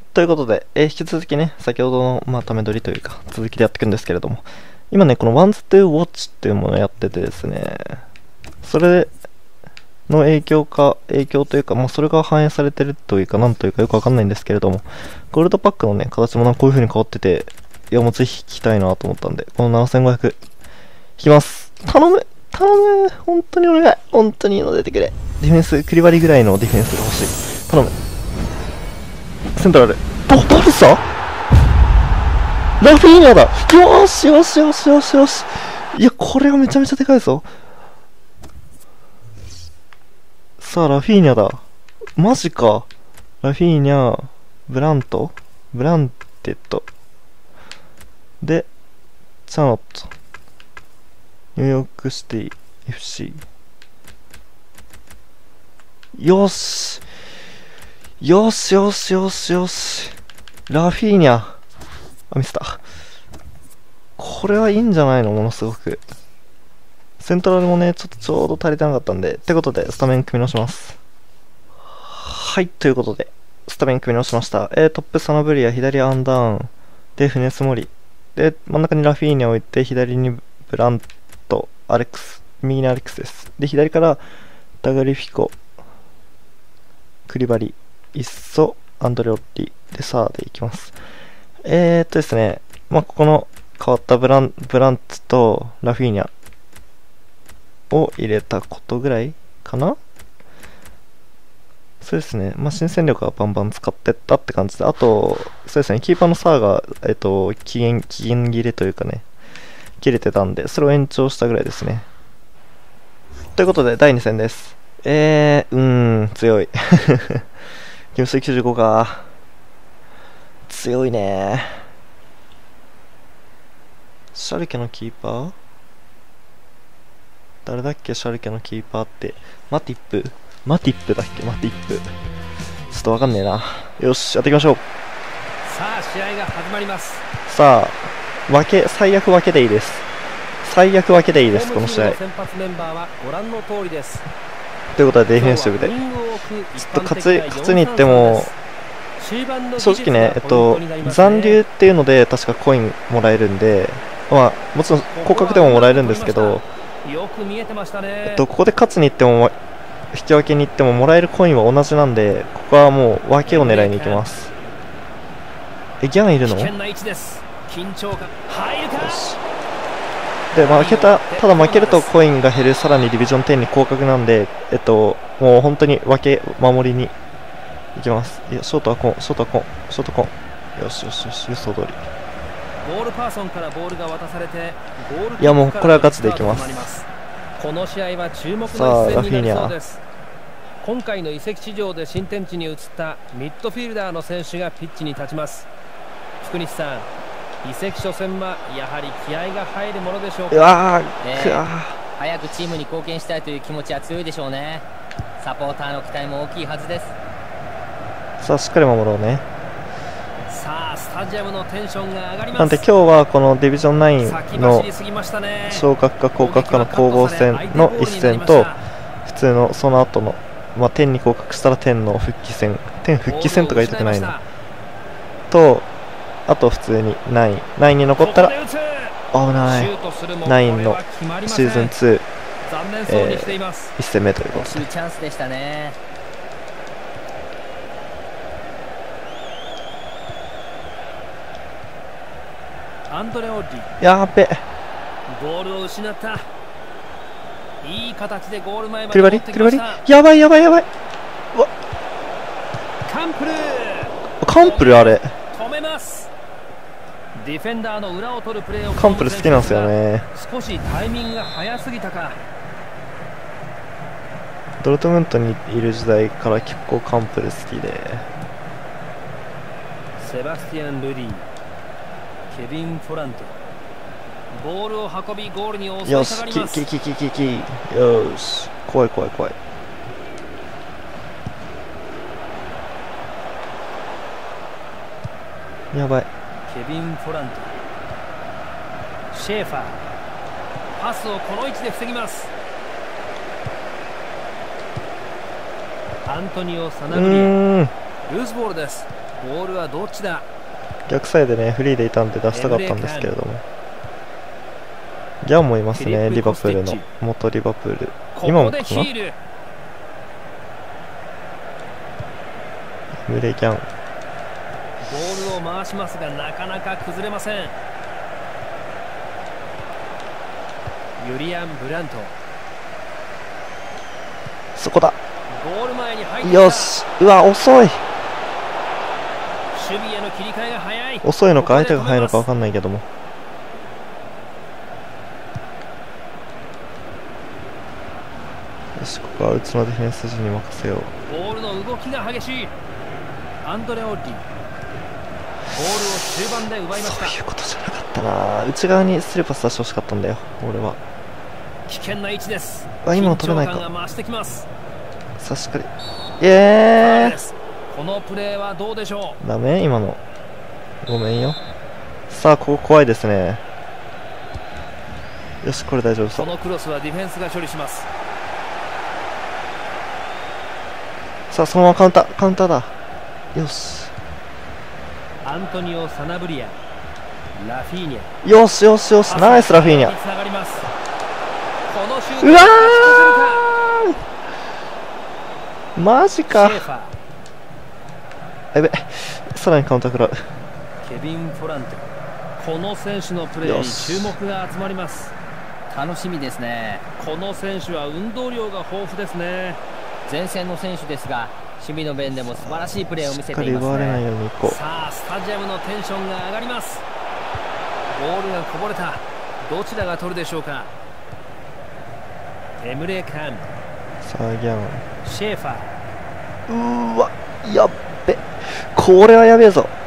ということで、引き続きね、先ほどの、ため撮りというか、続きでやっていくんですけれども、今ね、この Wants to Watch っていうものをやっててですね、それの影響というか、それが反映されてるというか、なんというかよくわかんないんですけれども、ゴールドパックのね、形もこういう風に変わってて、いや、もうぜひ聞きたいなと思ったんで、この7500、引きます。頼む本当にお願い本当にいいの出てくれ。ディフェンス、クリバリぐらいのディフェンスが欲しい。頼む。セントラル。バルサラフィーニャだ。よーしよしよしよしよし。いや、これはめちゃめちゃでかいぞ。さあ、ラフィーニャだ。マジか。ラフィーニャ、ブランテッド。で、チャノット。ニューヨークシティ FC。よし。よしよしよしよし。ラフィーニャ。ミスった。これはいいんじゃないのものすごく。セントラルもね、ちょうど足りてなかったんで。ってことで、スタメン組み直します。はい、ということで、スタメン組み直しました。トップサナブリア、左アンダーン。で、フネスモリ。で、真ん中にラフィーニャを置いて、左にブラント、アレックス。右にアレックスです。で、左からダガリフィコ、クリバリ、イッソ、アンドレオッリ。で、サーでいきます。ですね、ここの変わったブランツとラフィーニャを入れたことぐらいかな。そうですね、新戦力はバンバン使ってったって感じで、あと、そうですね、キーパーのサーが、期限切れというかね、切れてたんで、それを延長したぐらいですね。ということで、第2戦です。強い。ゲーム数95か。強いね。シャルケのキーパー誰だっけ。シャルケのキーパーってマティップだっけ。マティップちょっとわかんねえな。よし、やっていきましょう。 さあ試合が始まります。 さあ最悪分けでいいです。この試合。 先発メンバーはご覧の通りです。 ということでディフェンシブでちょっと勝ちに行っても正直ね、残留っていうので確かコインもらえるんで、もちろん降格でももらえるんですけど、ここで勝ちに行っても引き分けに行ってももらえるコインは同じなんで、ここはもう分けを狙いに行きます。ギャンいるの？で、ただ負けるとコインが減る、さらにディビジョン10に降格なんで、もう本当に守りにいきます。いや、ショートコン。よし、予想通り。 ボールパーソンからボールが渡されて、 いや、もうこれはガチでいきます。 この試合は注目の一戦になりそうです。今回の移籍市場で新天地に移ったミッドフィルダーの選手がピッチに立ちます。福西さん、移籍初戦はやはり気合が入るものでしょうか。 早くチームに貢献したいという気持ちは強いでしょうね。サポーターの期待も大きいはずです。 さあ、しっかり守ろうね。 さあ、スタジアムのテンションが上がります。 なんで今日はこのディビジョン9の昇格か降格かの攻防戦の一戦と、普通のその後の天に降格したら天の復帰戦、復帰戦とか言いたくないのと、あと普通に9に残ったら危ない。9のシーズン2、1戦目ということで。 チャンスでしたね。 アンドレオリやーべ。 ボールを失った。いい形でゴール前まで持ってきました。やばい。うわ、カンプルあれ止めます。ディフェンダーの裏を取るプレーをカンプル好きなんですよね。 少しタイミングが早すぎたか。 ドルトムントにいる時代から結構カンプル好きで。 セバスティアン・ルリー、ケビン・フォラント、ボールを運びゴールに襲いかかります。 よし、怖い。やばい。 ケビン・フォラント、シェーファー、パスをこの位置で防ぎます。アントニオ・サナブリア、ルーズボールです。 ボールはどっちだ。 逆サイドでねフリーでいたんで出したかったんですけれども、ギャンもいますね、リバプールの元リバプール、今もかな、 ヒール。 ムレギャン、 ボールを回しますがなかなか崩れません。ユリアン・ブラント、 そこだ、 ゴール前に入ってきた。 よし、うわ遅い、 守備への切り替えが早い。 遅いのか相手が速いのか分かんないけども、よし、ここはうちのディフェンス陣に任せよう。 ボールの動きが激しい。アンドレ・オッリ、ボールを中盤で奪いました。 そういうことじゃなかったな、内側にスルーパス出してほしかったんだよ俺は。 危険な位置です。 あ、今の取れないか、 緊張感が増してきます。 さしかり、イエーイ、 このプレーはどうでしょう。 ダメ今の、ごめんよ。さあここ怖いですね。よし、これ大丈夫そう。 このクロスはディフェンスが処理します。 さあそのままカウンター、カウンターだ。よし、 アントニオ・サナブリア、ラフィーニャ、 よしよしよし、ナイスラフィーニャ。 このシュートうわー、 マジか、 シェーファー、 やべ、さらにカウンター食らう。 ケビン・フォランテ、この選手のプレーに注目が集まります。 楽しみですね。 この選手は運動量が豊富ですね。 前線の選手ですが守備の面でも素晴らしいプレーを見せしってかりいます奪われないね。 ようにいこう。 さあスタジアムのテンションが上がります。ボールがこぼれた。どちらが取るでしょうか。エムレ・カン、 さあギャン、 シェーファー、 うーわ、やっべ、これはやべえぞ。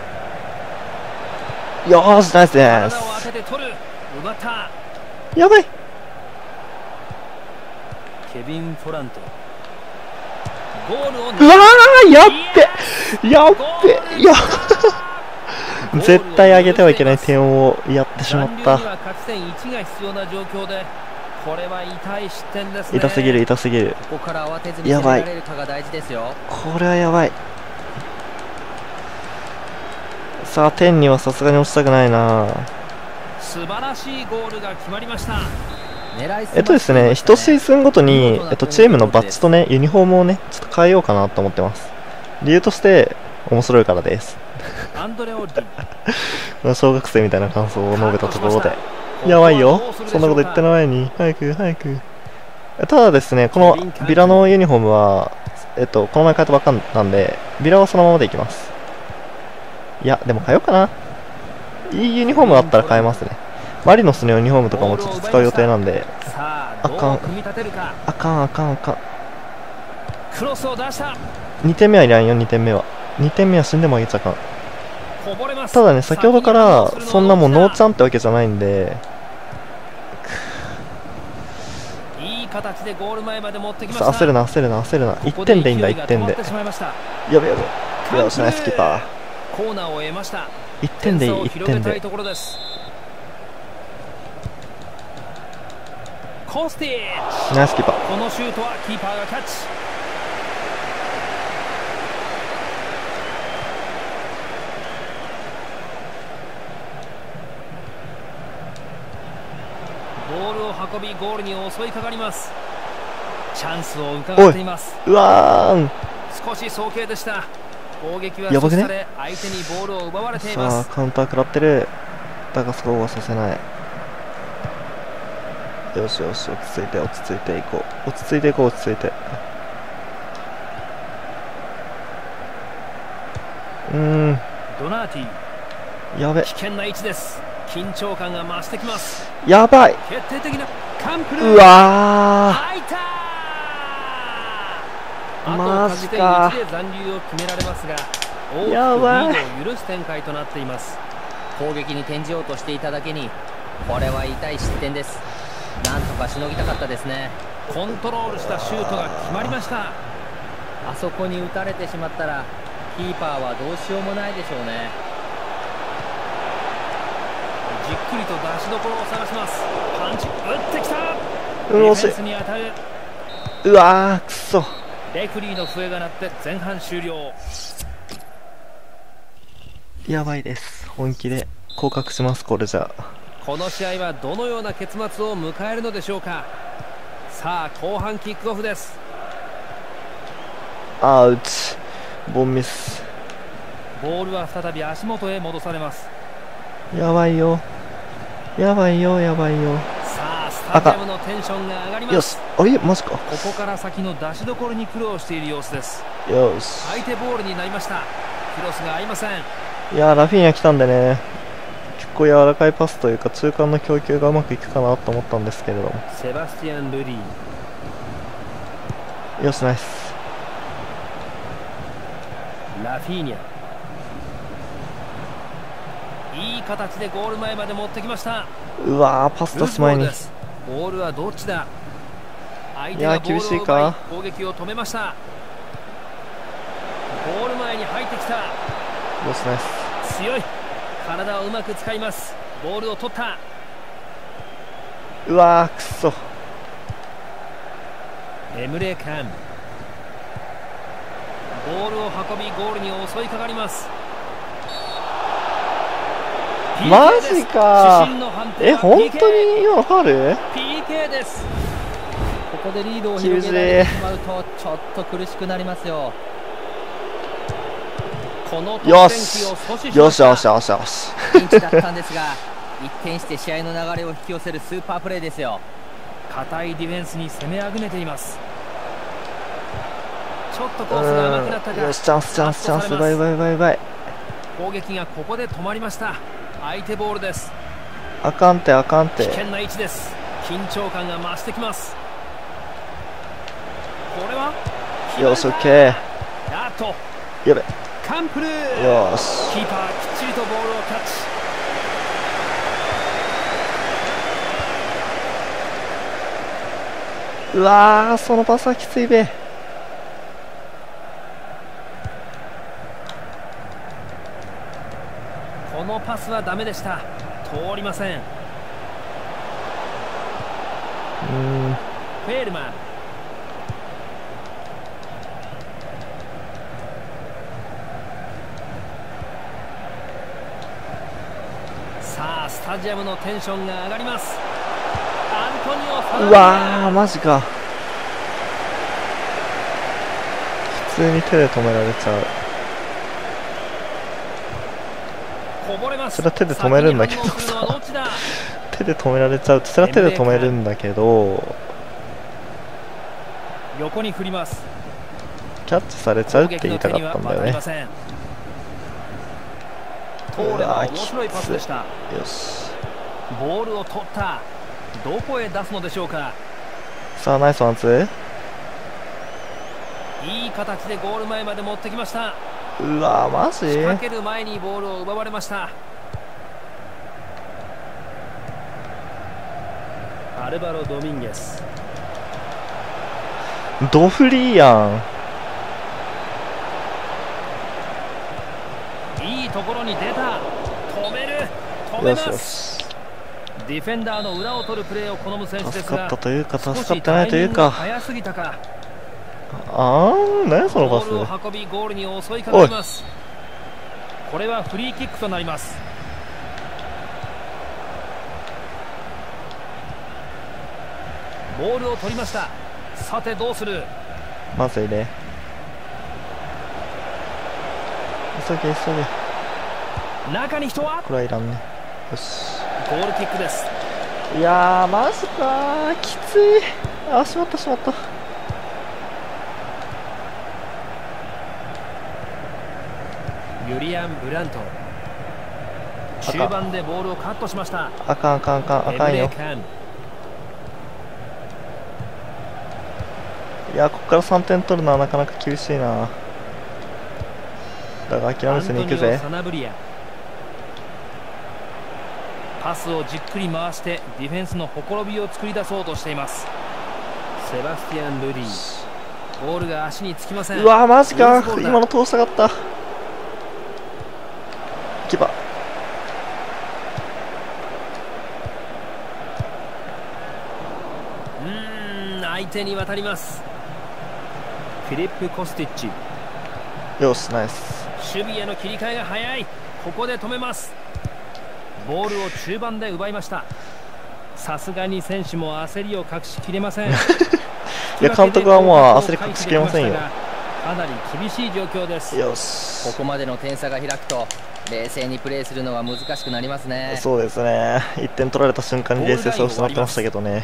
よーし、ナイスで体をす。 当てて取る。奪った。 やばい、 ケビン・フォランテ、ゴールをうわー、やっべ、やっべ、いや絶対上げてはいけない点をやってしまっ残留た。 には勝ち点1が必要な状況で、これは痛い失点ですね。 痛すぎる、痛すぎる。 ここから慌てずに攻められるかが大事ですよ。 これはやばい。さあ点にはさすがに落ちたくないな。 素晴らしいゴールが決まりました。 ですね、1シーズンごとに、チームのバッジとね、ユニフォームをね、ちょっと変えようかなと思ってます。理由として、面白いからです。 アンドレ・オッリ、 小学生みたいな感想を述べたところで、やばいよ、そんなこと言ってる前に、早く、早く。ただですね、このビラのユニフォームは、この前変えたばっかなんで、ビラはそのままでいきます。いや、でも変えようかな。いいユニフォームだったら変えますね。マリノスのユニフォームとかもちょっと使う予定なんで、あかん、あかん、あかん、あかん。 クロスを出した。 2点目はいらんよ、2点目は。2点目は死んでもあげちゃあかん。 こぼれます。 ただね、先ほどからそんなもうノーチャンってわけじゃないんで、 いい形でゴール前まで持ってきました。 焦るな、焦るな、焦るな。1点でいいんだ、1点で。やべやべ。よし、ナイスキーパー。 コーナーを得ました。 1点でいい、1点で。 コスティッチ、 ナイスキーパー。 このシュートはキーパーがキャッチ。ボールを運びゴールに襲いかかります。チャンスを伺っています。 うわーん、 少し早計でした。攻撃は阻止され、相手にボールを奪われています。 さあカウンター食らってる。だがそこはさせない。よしよし、落ち着いて、落ち着いていこう、落ち着いていこう、落ち着いて。 ドナーティ、 やべ、 危険な位置です。緊張感が増してきます。 やばい。 決定的なカンプルー。 うわー、入ったー。 マジか。 あと勝ち点1で残留を決められますが、大きくリやばい。 ードを許す展開となっています。 攻撃に転じようとしていただけに、これは痛い失点です。なんとかしのぎたかったですね。 コントロールしたシュートが決まりました。 あそこに打たれてしまったらキーパーはどうしようもないでしょうね。 じっくりと出しどころを探します。パンチ打ってきた。 惜しい。 ディフェンスに当たる。 うわー、くそ。 レフリーの笛が鳴って前半終了。 やばいです。本気で降格します。これじゃこの試合はどのような結末を迎えるのでしょうか。さあ後半キックオフです。 アウチ。ボンミス。 ボールは再び足元へ戻されます。 やばいよやばいよやばいよ。 さあスタジアムのテンションが上がります。 よし、あれマジか。 ここから先の出しどころに苦労している様子です。 よし、 相手ボールになりました。クロスが合いません。 いやーラフィーニャ来たんでね、結構柔らかいパスというか中間の供給がうまくいくかなと思ったんですけれども。 セバスティアン・ルディ。 よし、ナイス。 ラフィーニャ、いい形でゴール前まで持ってきました。 うわーパス出す前に。 ボールはどっちだ。相手いやがボールを厳しい奪いか。 攻撃を止めました。ゴール前に入ってきた。 よし、ナイス。 強い。体をうまく使います。ボールを取った。 うわーくっそ。 エムレー・カン、ボールを運びゴールに襲いかかります。 マジか。本当に今のファウル？ PK です。 ここでリードを広げられてしまうとちょっと苦しくなりますよ。 この得点機を阻止しました。 よしよしよしよし。 ピンチだったんですが一転して試合の流れを引き寄せるスーパープレーですよ。 堅いディフェンスに攻めあぐねています。ちょっとコースが甘くなったか。 よし、チャンスチャンスチャンス。バイバイバイバイ。 攻撃がここで止まりました。相手ボールです。 あかんてあかんて。 危険な位置です。緊張感が増してきます。これはよし、オッケー。 あとやべ。 カンプルー。 よし。 キーパーきっちりとボールをキャッチ。うわーそのパスはきついべ。 このパスはダメでした。通りません。フェールマン、さあスタジアムのテンションが上がります。アントニオ・ファナうわーマジか。普通に手で止められちゃう。 こぼれます。 それは手で止めるんだけどさ、手で止められちゃう。それは手で止めるんだけど横に振ります。 キャッチされちゃうって言いたかったんだよね。 通れば面白いパスでした。 よし、 ボールを取った。どこへ出すのでしょうか。 さあナイスワンツー。 いい形でゴール前まで持ってきました。 うわマジ。 仕掛ける前にボールを奪われました。アルバロ・ドミンゲス、 ドフリーやん。いいところに出た。止める。止めます。 よしよし。 ディフェンダーの裏を取るプレーを好む選手ですが、 助かったというか助か少しってないというか。 早すぎたか。 何そのパス。 ボールを運びゴールに襲いかかります。これはフリーキックとなります。ボールを取りました。さてどうする。 まずいね。急げ急げ。 中に人は。 これはいらんね。よし、 ゴールキックです。 いやーマジかーきつい。あ、しまったしまった。 ユリアン・ブラント、中盤でボールをカットしました。 あかんあかんあかんあかんよ。いやここから3点取るのはなかなか厳しいな。だが諦めずに行くぜ。 パスをじっくり回してディフェンスのほころびを作り出そうとしています。セバスティアン・ルディ、ボールが足につきません。 うわマジか、今の通したかった。キーパー、相手に渡ります。フィリップ・コスティッチ、 よしナイス。 守備への切り替えが早い。 ここで止めます。ボールを中盤で奪いました。さすがに選手も焦りを隠しきれません。いや、監督はもう焦り隠しきれませんよ。 かなり厳しい状況です。 よし、 ここまでの点差が開くと冷静にプレーするのは難しくなりますね。 そうですね。1点取られた瞬間に冷静さを失ってましたけどね。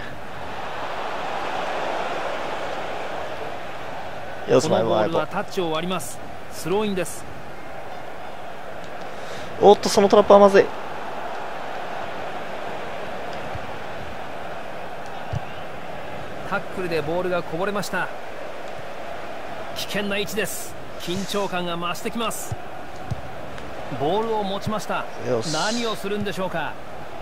よし、 このボールはタッチを割ります。スローインです。 おっと、そのトラップはまずい。 タックルでボールがこぼれました。危険な位置です。緊張感が増してきます。ボールを持ちました。何をするんでしょうか。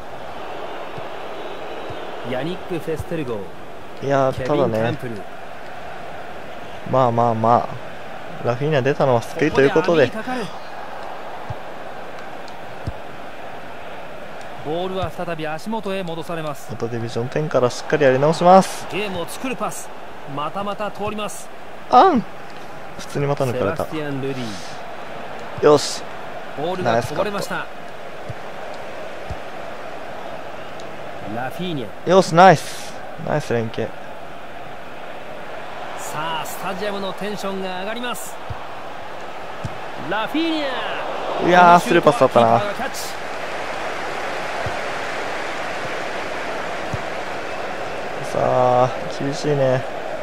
ヤニック・フェステルゴ、 いやー、ただね、まあまあまあ、ラフィーニャ出たのは救いということで、 ボールは再び足元へ戻されます。 またディビジョン10からしっかりやり直します。 ゲームを作るパス、またまた通ります。 普通にまた抜かれた。 セバスティアン・ルディ、 よし、 ボールがこぼれました。ラフィーニャ、 よし、ナイス連携。 さあ、スタジアムのテンションが上がります。ラフィーニャ、 いやー、スルーパスだったな。さあ、厳しいね。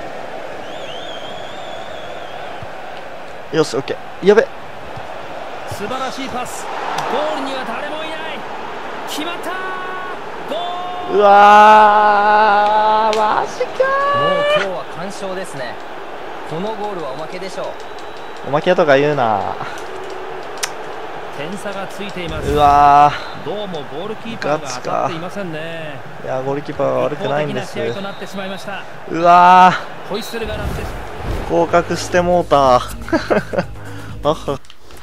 よし、オッケー。やべ、 素晴らしいパス。ゴールには誰もいない。決まった。ゴール。 うわー、マジかー。 もう今日は完勝ですね。このゴールはおまけでしょう。 おまけとか言うな。 点差がついています。 うわー、どうもゴールキーパーが当たっていませんね。 いや、ゴールキーパーは悪くないんです。 試合となってしまいました。 うわー、ホイッスルが鳴って降格してもうた。あは、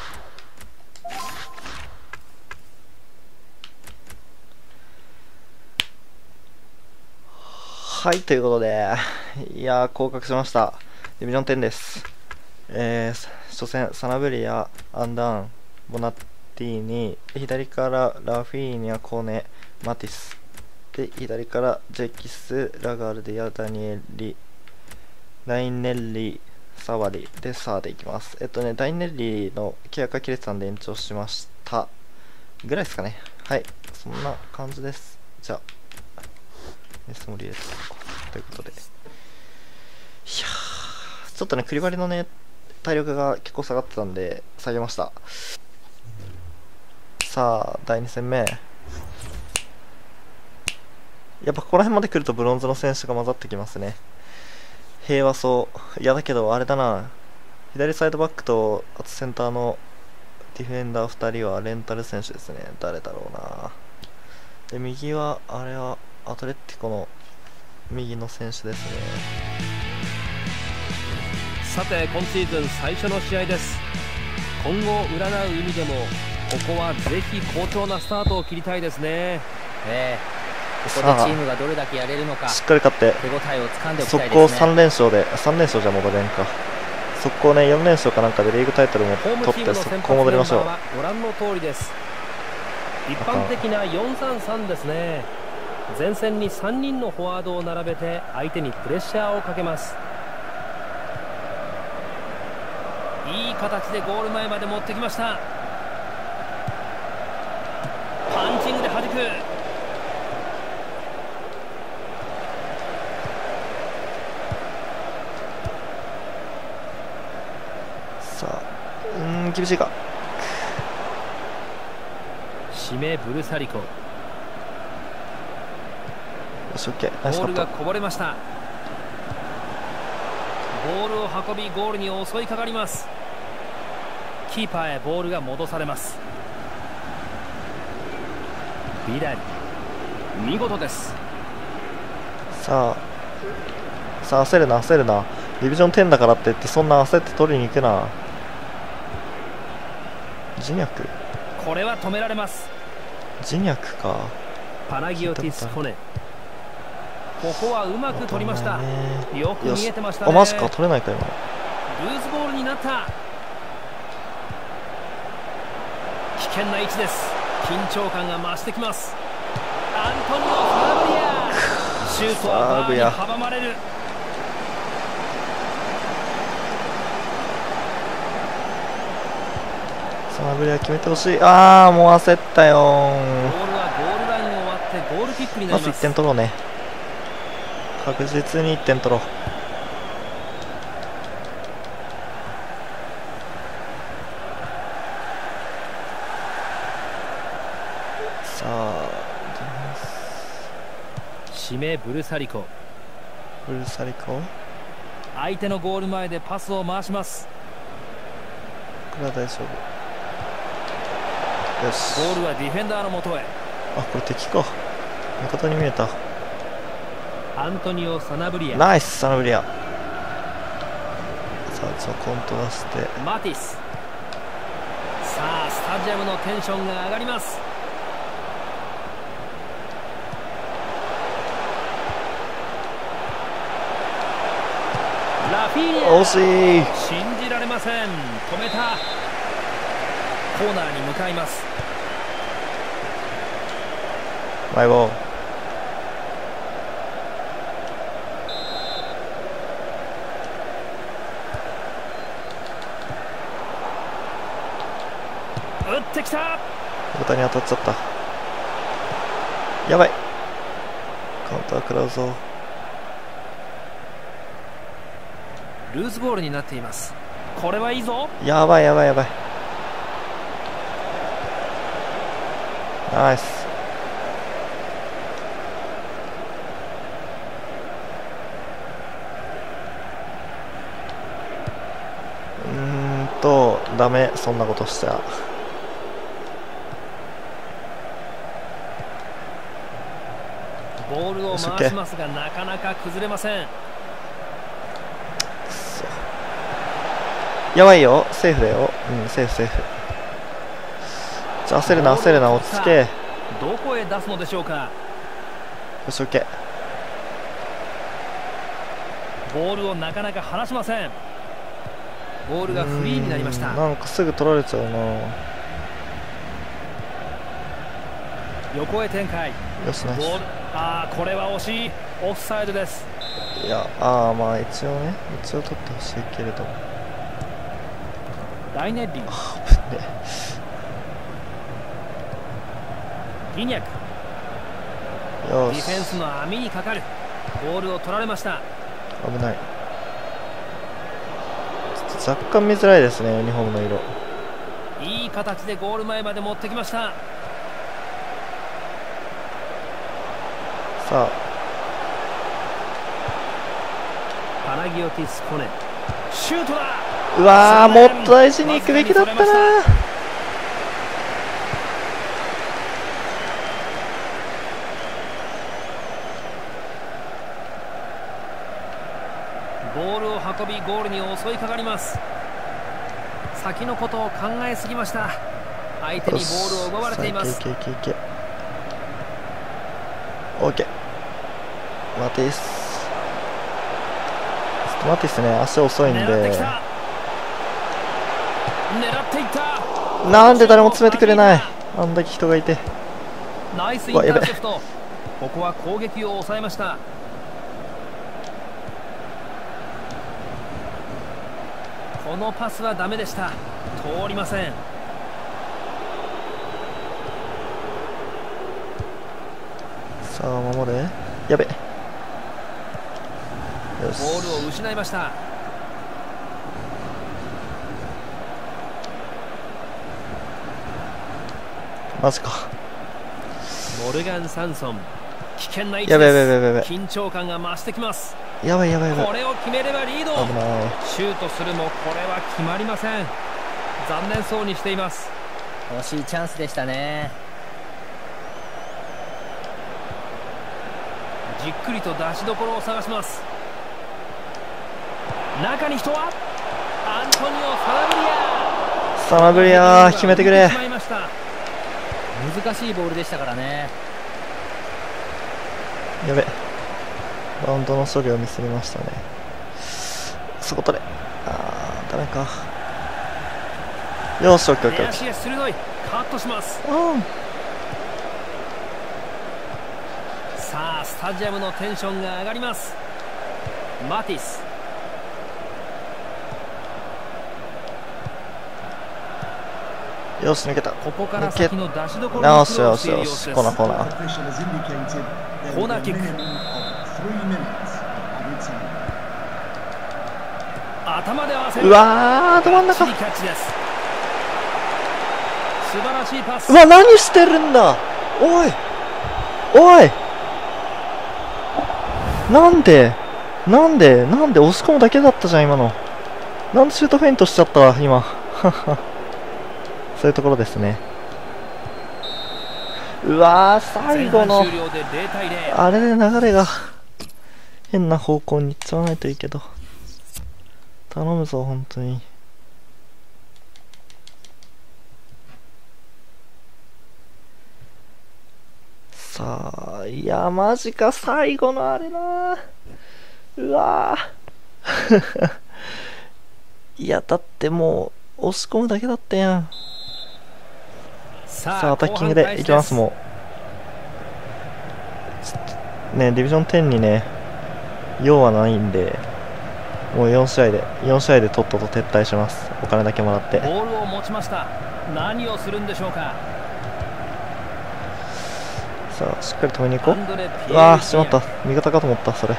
はい、ということで、いやー、降格しました。ディビジョン10です。初戦、サナブリア、アンダーン、ボナッティーニ、左からラフィーニャ、コネ、マティス、で、左からジェキス、ラガルディア、ダニエリ、ダイネッリ、サワリで、さあでいきます。ダイネッリの契約が切れてたんで延長しました。ぐらいですかね。はい、そんな感じです。じゃあ、メスモリエということで。いやー、ちょっとね、クリバリのね、体力が結構下がってたんで、下げました。さあ、第2戦目。やっぱここら辺まで来るとブロンズの選手が混ざってきますね。平和そう。いやだけど、あれだな。左サイドバックと、あとセンターのディフェンダー2人はレンタル選手ですね。誰だろうな。で、右は、あれは、アトレティコの右の選手ですね。 さて、今シーズン最初の試合です。今後占う意味でも、ここはぜひ好調なスタートを切りたいですね。 ここでチームがどれだけやれるのか、 しっかり勝って手応えを掴んでおきたいですね。 速攻3連勝で、3連勝じゃ戻れんか。速攻ね、4連勝かなんかでリーグタイトルも取って速攻戻りましょう。 ご覧の通りです。一般的な 4-3-3 ですね。前線に3人のフォワードを並べて相手にプレッシャーをかけます。いい形でゴール前まで持ってきました。パンチングで弾く。 さあ、厳しいか。 シメブルサリコ。 よし、オッケー。ナイスカット。 ボールがこぼれました。ボールを運びゴールに襲いかかります。キーパーへボールが戻されます。ビダリ、見事です。 さあ焦るな。ディビジョン10だからって言ってそんな焦って取りに行くな。ジニャク、 これは止められます。 ジニャクか。 パナギオティスコネ。ここはうまく取りました。よく見えてましたね。 マジか、取れないか今。 ルーズボールになった。 危険な位置です。緊張感が増してきます。アントニオ・サラブリア、シュートはバーに阻まれる。 サラブリア決めてほしい。ああ、もう焦ったよ。 ボールはゴールラインを割ってゴールキックになります。 まず1点取ろうね。確実に1点取ろう。さあ、 指名ブルサリコ。 ブルサリコ、 相手のゴール前でパスを回します。 これは大丈夫。よし。 ボールはディフェンダーの元へ。 あ、これ敵か。味方に見えた。 アントニオ・サナブリア。 ナイス、サナブリア。さあ、ちょっとコントラして。 マティス。さあ、スタジアムのテンションが上がります。ラフィーニャ、 惜しい。 信じられません。止めた。コーナーに向かいます。 マイボール。 打ってきた。 味方に当たっちゃった。やばい。カウンター食らうぞ。 ルーズボールになっています。これはいいぞ。 やばいやばいやばい。ナイス。ダメ、そんなことしちゃ。 ボールを回しますがなかなか崩れません。 やばいよ、セーフだよ。うん、セーフセーフ。じゃあ焦るな焦るな、落ち着け。 どこへ出すのでしょうか。 よし、オッケー。 ボールをなかなか離しません。ボールがフリーになりました。 なんかすぐ取られちゃうな。 横へ展開。 よし、ナイス。 これは惜しい。オフサイドです。 いや、まあ一応ね、一応取ってほしいけれども。 大ネッリング。ギニャク。 よし。 ディフェンスの網にかかる。ボールを取られました。 危ない。若干見づらいですね、ユニフォームの色。 いい形でゴール前まで持ってきました。 さあ、 パナギオティス・コネ。シュートだ。 うわー、もっと大事に行くべきだったな。 ボールを運びゴールに襲いかかります。先のことを考えすぎました。相手にボールを奪われています。 オッケー。マティス。マティスね、足遅いんで。 狙っていった。 なんで誰も詰めてくれない。あんだけ人がいて。 ナイスインターセプト。ここは攻撃を抑えました。このパスはダメでした。通りません。 さあ、守れ。やべ。よし。 ボールを失いました。 マジか。 モルガン・サンソン。危険な位置やべやべです。 やべやべ。 緊張感が増してきます。 やばいやばいやばい。 これを決めればリード。 危ない。 シュートするもこれは決まりません。残念そうにしています。 惜しいチャンスでしたね。 じっくりと出しどころを探します。中に人はアントニオ・サナブリア決めてくれ。 難しいボールでしたからね。 やべ、バウンドの処理をミスりましたね。そこ取れ。ダメか。 よし、オッケーオッケーオッケ出足が鋭い。カットします。 ー。 さあスタジアムのテンションが上がります。マティス、 よし、抜けた。 ここから先の出しどころよしに苦労よしよし、 している様子です。 コーナーコーナー。 コーナーキック。頭で合わせる。 うわー、ど真ん中。 キャッチです。素晴らしいパス。 うわ、何してるんだ。おいおい、なんで押し込むだけだったじゃん今の。なんでシュートフェイントしちゃったわ今。そういうところですね。うわー、最後の前半終了で0対0。 あれで流れが変な方向に行っちゃわないといいけど、頼むぞ本当に。さあ、いやマジか、最後のあれな。うわーいやだってもう押し込むだけだったやん。さあアタッキングでいきます。もうね、ディビジョン10にね用はないんで、もう4試合でとっとと撤退します。お金だけもらって。 ボールを持ちました。何をするんでしょうか。 さあしっかり止めに行こアンドレ・ピエールう。うわー、しまった、味方かと思った。それ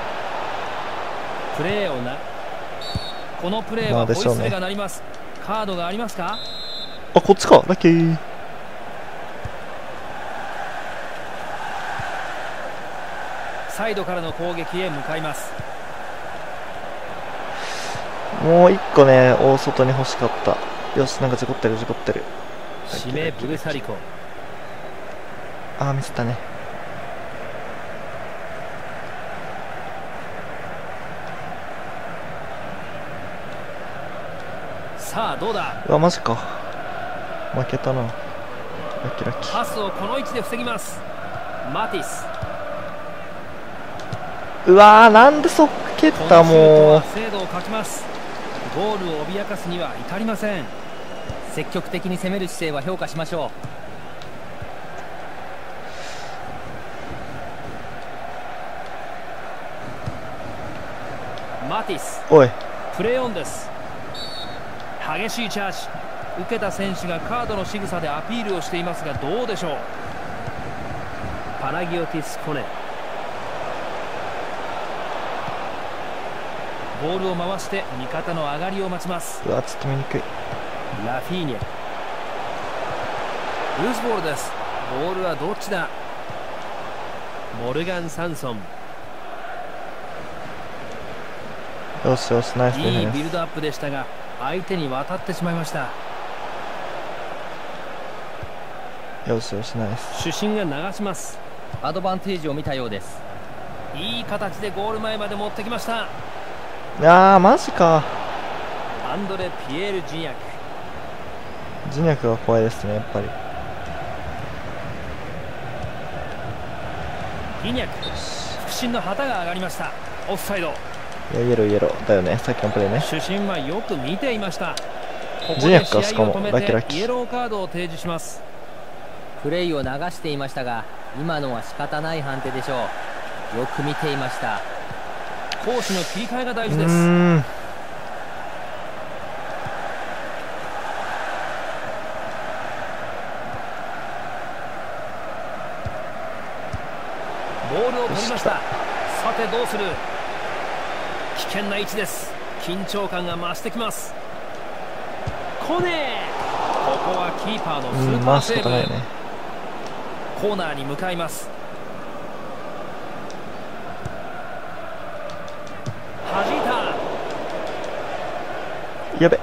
プレーをこのプレーはホイッスルが鳴ります。カードがありますか。 あ、こっちか、ラッキー。 サイドからの攻撃へ向かいます。 もう1個ね大外に欲しかった。よし、なんか事故ってる。 指名ブルサリコ。 あー、ミスったね。 さあどうだ。 うわマジか、負けたな。ラッキー。 パスをこの位置で防ぎます。マティス。 うわー、なんでそっ蹴ったもう。 精度を欠きます。ゴールを脅かすには至りません。 積極的に攻める姿勢は評価しましょう。マティス、 おい、 プレーオンです。激しいチャージ。受けた選手がカードの仕草でアピールをしていますが、どうでしょう。パラギオティス・コネ。ボールを回して味方の上がりを待ちます。 うわちょっと見にくい。 ラフィーニャ、ルーズボールです。ボールはどっちだ。モルガン・サンソン。 よしよし、ナイスディフェンス。 いいビルドアップでしたが相手に渡ってしまいました。 よしよし、ナイス。 主審が流します。 う。アドバンテージを見たようです。 いい形でゴール前まで持ってきました。 あーマジか。 アンドレ・ピエール・ジニャク。 ジニャクが怖いですねやっぱり。 ギニャク、副審の旗が上がりました。オフサイド。 いやイエローだよね、さっきのプレーね。 主審はよく見ていました。ここジニャでクかしかも試合を止めラッキーてイエローカードを提示します。 プレーを流していましたが、今のは仕方ない判定でしょう。よく見ていました。 攻守の切り替えが大う事です。 ーん、 ボールを取りました。さてどうする。危険な位置です。緊張感が増してきます。コネー、ここはキーパーのスーパーセーブ。 ないね。 コーナーに向かいます。弾いた。 やべ。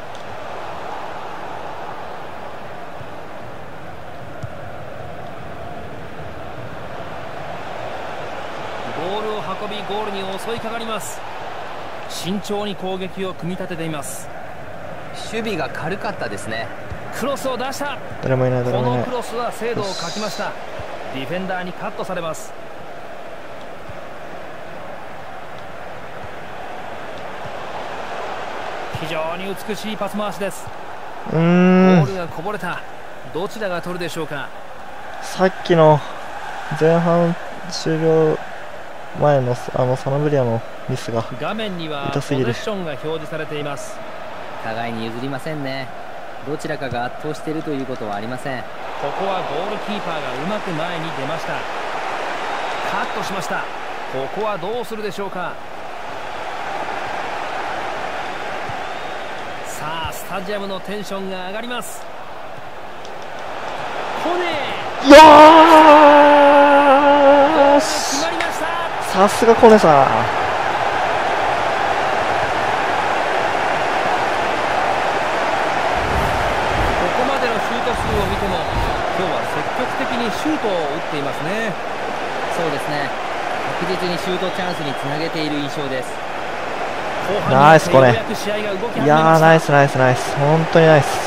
ボールを運びゴールに襲いかかります。慎重に攻撃を組み立てています。 守備が軽かったですね。 クロスを出した。 誰もいない。 このクロスは精度を欠きました。ディフェンダーにカットされます。非常に美しいパス回しです。 ボールがこぼれた。どちらが取るでしょうか。 さっきの前半終了前のサナブリアのミスが画面にはポゼッションが表示されています。 互いに譲りませんね。どちらかが圧倒しているということはありません。 ここはゴールキーパーがうまく前に出ました。カットしました。ここはどうするでしょうか。さあスタジアムのテンションが上がります。コネよー決まりました。 さすがコネさん。 を見ても今日は積極的にシュートを打っていますね。 そうですね。確実にシュートチャンスにつなげている印象です。 ナイスコネ。いやーナイスナイスナイス、本当にナイス。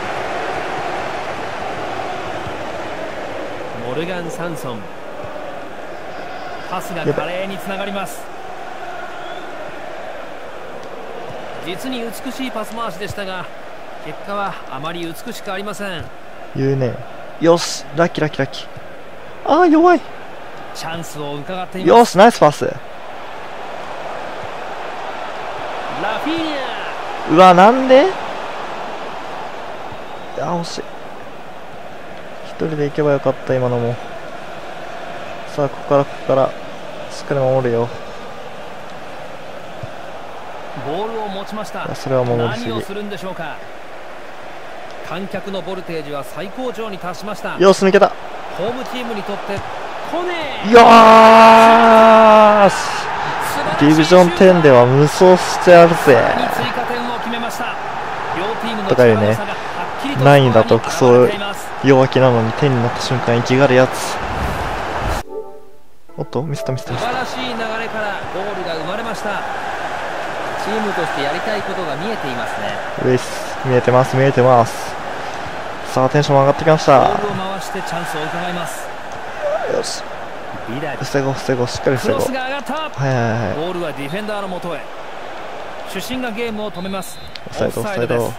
モルガン・サンソン、パスが華麗につながります。実に美しいパス回しでしたが結果はあまり美しくありません。 言うね。よし、ラッキーラッキーラッキー。ああ弱い。 チャンスを伺っています。 よし、ナイスパス。 ラフィーニャ。 うわ、なんで。いや惜しい。一人で行けばよかった今のも。さあここからしっかり守るよ。 ボールを持ちました。 それは守りすぎ。 何をするんでしょうか。観客のボルテージは最高潮に達しました。 よし抜けた。 ホームチームにとってコネ。 よーし、ディビジョン10では無双してやるぜ追加点を決めました。両チームのとかいうね。9だとクソ弱気なのに10になった瞬間息がるやつ。おっとミスったミスったミスった。 素晴らしい流れからゴールが生まれました。 チームとしてやりたいことが見えていますね。 ウェイス見えてます見えてます。さあテンション上がってきました。 ボールを回してチャンスを伺います。 よし、防ごう防ごう、しっかり防ごう。 クロスが上がった。 はいはいはい。 ボールはディフェンダーの元へ。主審がゲームを止めます。 オフサイドオフサイド。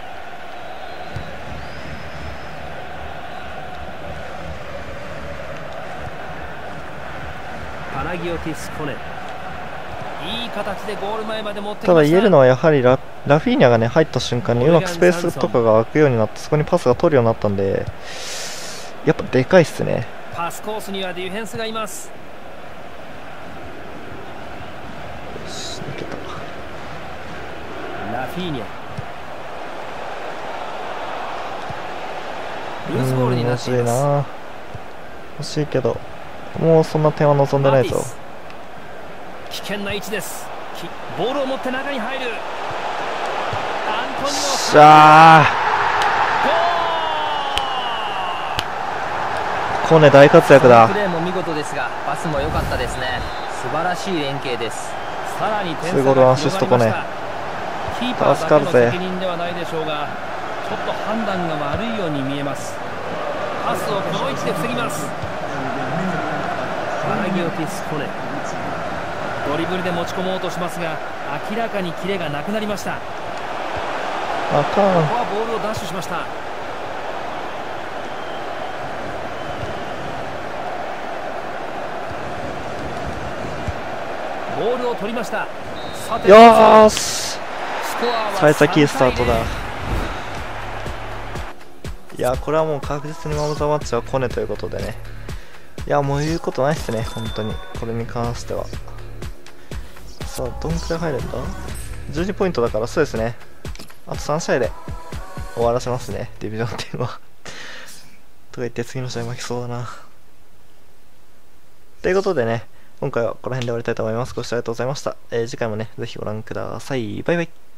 パラギオティス・コネ、いい形でゴール前まで持ってきたました。 だ言えるのはやはりラフィーニャがね入った瞬間にうまくスペースとかが空くようになって、そこにパスが取るようになったんで、やっぱでかいっすね。 パスコースにはディフェンスがいます。 よし抜けた。 ラフィーニャ、ルーズボールになっています。 惜しいな。惜しいけどもうそんな点は望んでないぞ。 危険な位置です。ボールを持って中に入る。アントニオ。 しゃー、コネ大活躍だ。 プレーも見事ですがパスも良かったですね。素晴らしい連携です。 さらに点 2ゴールアシストコネ。 キーパーだけの責任ではないでしょうが、ちょっと判断が悪いように見えます。パスをこの位置で防ぎます。パラギオティス・コネ、ドリブルで持ち込もうとしますが明らかにキレがなくなりました。 あかん。 ここはボールをダッシュしました。ボールを取りました。さてよーし、 スコアは幸先いいスタートだ。 3対0。 いやこれはもう確実にマムザマッチはコネということでね。いやもう言うことないっすね本当にこれに関しては。さあどんくらい入るんだ。12ポイントだから、そうですね、あと3試合で終わらせますねディビジョン10はとか言って次の試合負けそうだな。ということでね、今回はこの辺で終わりたいと思います。ご視聴ありがとうございました。次回もねぜひご覧ください。バイバイ。